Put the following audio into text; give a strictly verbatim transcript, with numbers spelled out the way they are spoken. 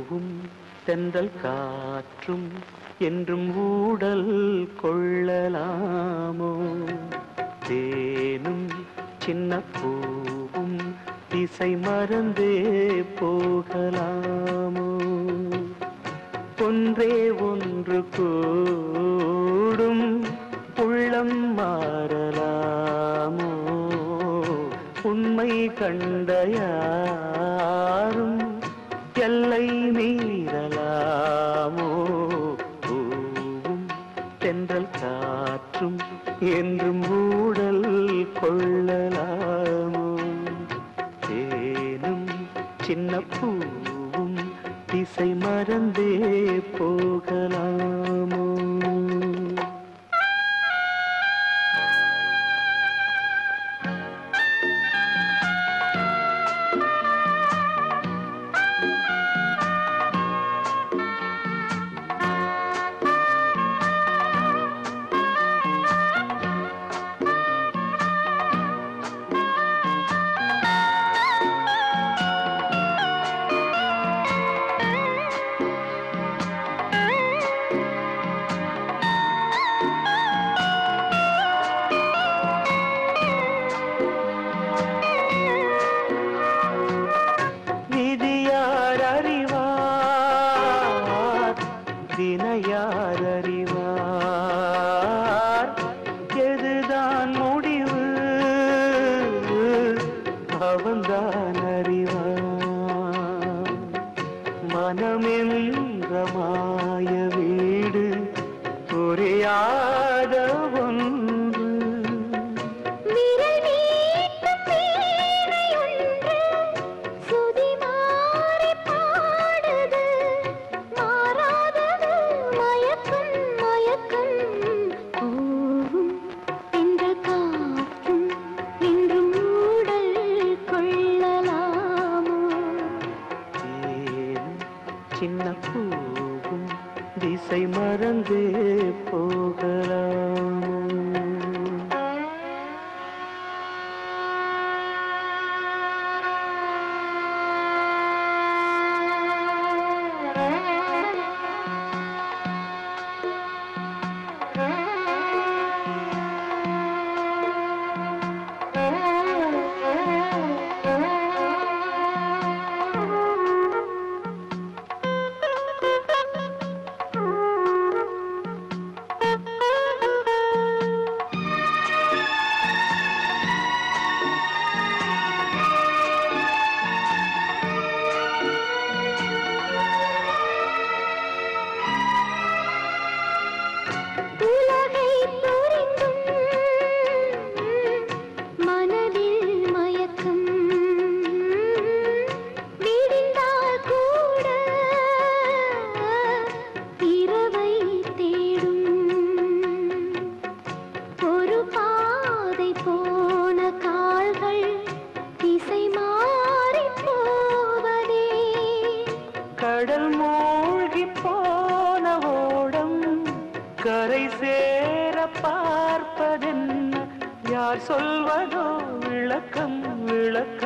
பூவும் தென்றல் காற்றும் என்றும் ஊடல் கொள்ளலாமோ தேனும் சின்ன பூவும் திசை மறந்தே போகலாமோ ஒன்றே ஒன்று கூடும் உள்ளம் மாறலாமோ உண்மை கண்ட யாரும் எல்லை மீறலாமோ பூவும் தென்றல் காற்றும் என்றும் ஊடல் கொள்ளலாமோ தேனும் சின்ன பூவும் திசை மறந்தே போகலாமோ யார் அறிவார் எதுதான் முடிவு அவன்தான் அறிவார் மனமென்ற மாய வீடு புரியாத ஒன்று சின்ன பூவும் திசை மறந்தே போகலாமோ கடல் மூழ்கி போன ஓடம் கரை சேர பார்ப்பதென்ன யார் சொல்வதோ விளக்கம் விளக்கம்